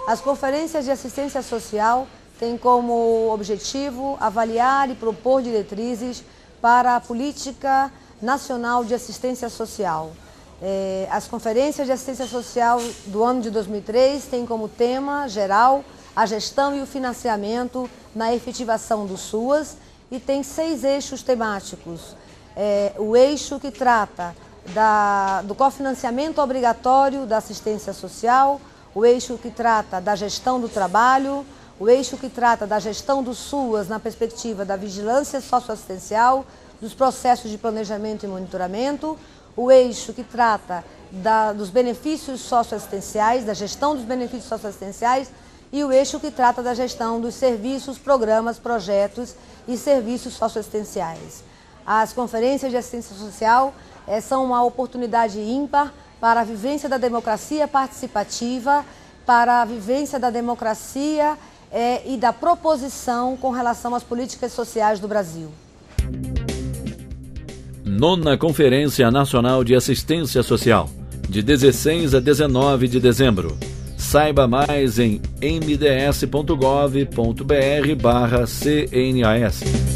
As conferências de assistência social têm como objetivo avaliar e propor diretrizes para a política nacional de assistência social. As conferências de assistência social do ano de 2003 têm como tema geral a gestão e o financiamento na efetivação do SUAS e tem 6 eixos temáticos. O eixo que trata do cofinanciamento obrigatório da assistência social, o eixo que trata da gestão do trabalho, o eixo que trata da gestão do SUAS na perspectiva da vigilância socioassistencial, dos processos de planejamento e monitoramento, o eixo que trata dos benefícios socioassistenciais, da gestão dos benefícios socioassistenciais e o eixo que trata da gestão dos serviços, programas, projetos e serviços socioassistenciais. As conferências de assistência social são uma oportunidade ímpar para a vivência da democracia participativa, para a vivência da democracia e da proposição com relação às políticas sociais do Brasil. 9ª Conferência Nacional de Assistência Social, de 16 a 19 de dezembro. Saiba mais em mds.gov.br/CNAS.